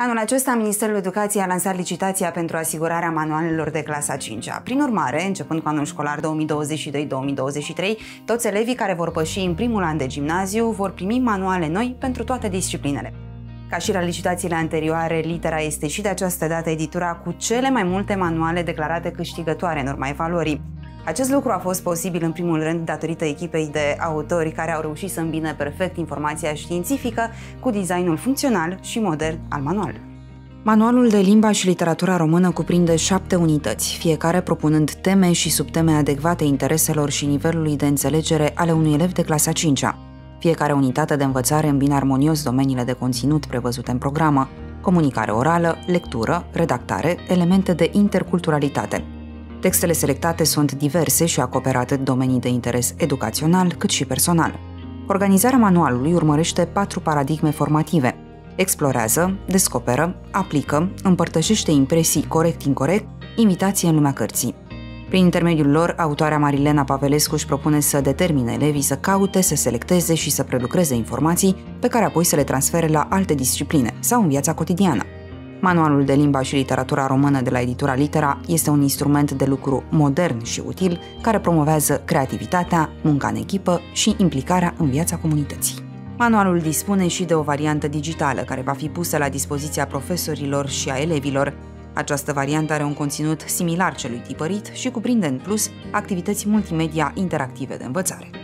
Anul acesta, Ministerul Educației a lansat licitația pentru asigurarea manualelor de clasa 5-a. Prin urmare, începând cu anul școlar 2022-2023, toți elevii care vor păși în primul an de gimnaziu vor primi manuale noi pentru toate disciplinele. Ca și la licitațiile anterioare, Litera este și de această dată editura cu cele mai multe manuale declarate câștigătoare în urma evaluării. Acest lucru a fost posibil în primul rând datorită echipei de autori care au reușit să îmbine perfect informația științifică cu designul funcțional și modern al manualului. Manualul de limba și literatura română cuprinde 7 unități, fiecare propunând teme și subteme adecvate intereselor și nivelului de înțelegere ale unui elev de clasa 5-a. Fiecare unitate de învățare îmbină armonios domeniile de conținut prevăzute în programă: comunicare orală, lectură, redactare, elemente de interculturalitate. Textele selectate sunt diverse și acoperă atât domenii de interes educațional cât și personal. Organizarea manualului urmărește 4 paradigme formative: explorează, descoperă, aplică, împărtășește impresii corect-incorect, imitație în lumea cărții. Prin intermediul lor, autoarea Marilena Pavelescu își propune să determine elevii să caute, să selecteze și să prelucreze informații pe care apoi să le transfere la alte discipline sau în viața cotidiană. Manualul de limba și literatura română de la editura Litera este un instrument de lucru modern și util care promovează creativitatea, munca în echipă și implicarea în viața comunității. Manualul dispune și de o variantă digitală care va fi pusă la dispoziția profesorilor și a elevilor. Această variantă are un conținut similar celui tipărit și cuprinde în plus activități multimedia interactive de învățare.